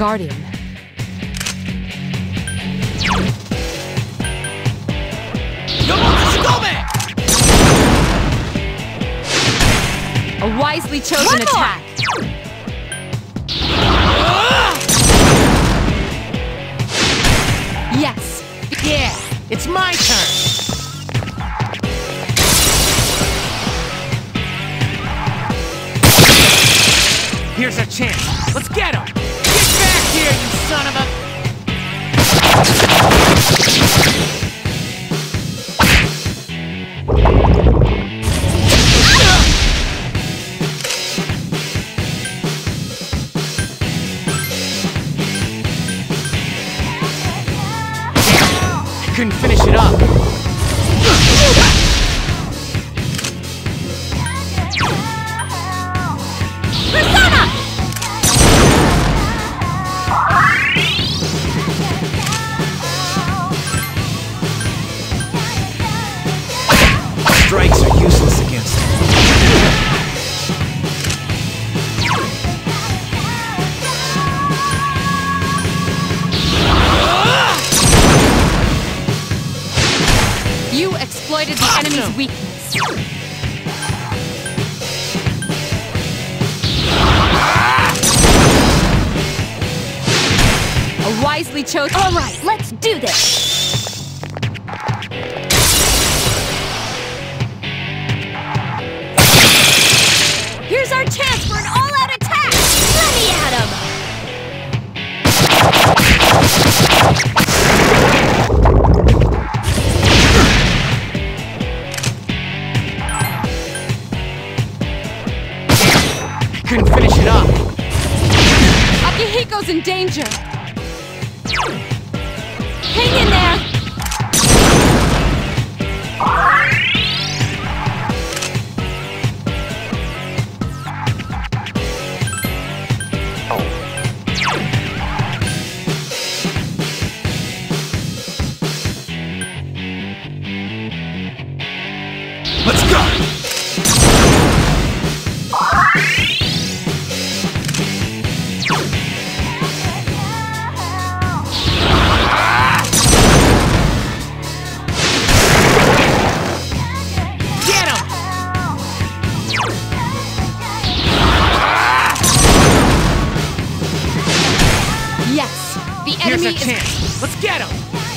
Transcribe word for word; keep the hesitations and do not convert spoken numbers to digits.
guardian. A wisely chosen attack. Yes. Yeah, it's my turn. Here's our chance. Let's get him. Get back here, you son of a... Couldn't finish it up. Persona! Strikes are useless against him. You exploited the Awesome. enemy's weakness. A wisely chosen. All right, let's do this. Here's our chance for an all-out attack. Let me at him. Couldn't finish it up. Akihiko's in danger. Hang in there. Let's go. Yes, the Here's enemy our is... chance. Let's get him.